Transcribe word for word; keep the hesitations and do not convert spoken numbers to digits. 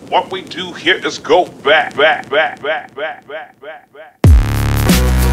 What we do here is go back, back, back, back, back, back, back, back.